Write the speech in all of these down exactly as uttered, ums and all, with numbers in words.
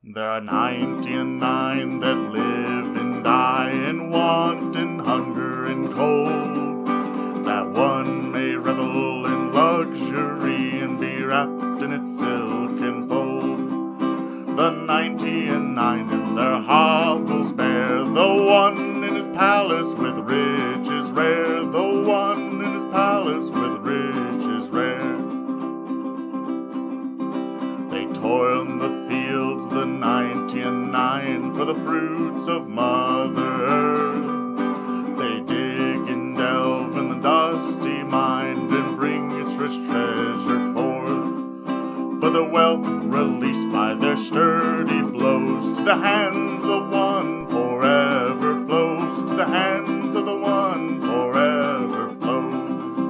There are ninety and nine that live and die in want and hunger and cold. That one may revel in luxury and be wrapped in its silken fold. The ninety and nine in their hovels bear, the one in his palace with riches rare, the one in his palace with riches rare. They toil in the fields, the ninety and nine, for the fruits of Mother Earth. They dig and delve in the dusty mine and bring its rich treasure forth. But the wealth released by their sturdy blows to the hands of the one forever flows, to the hands of the one forever flows.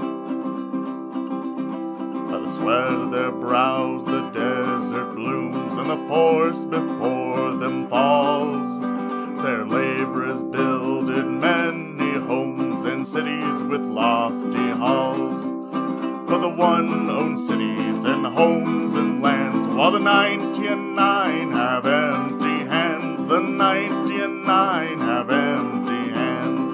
By the sweat of their brows the desert blooms, and the forest before them falls. Their labor has builded many homes and cities with lofty halls. For the one owns cities and homes and lands, while the ninety and nine have empty hands. The ninety and nine have empty hands.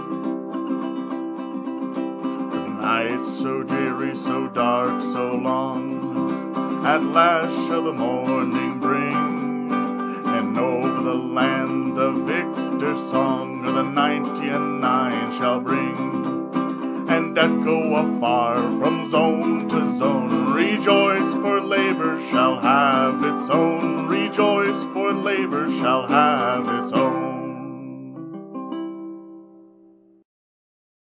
The night so dreary, so dark, so long, at last shall the morning bring, and over the land the victor's song of the ninety and nine shall bring, and echo afar from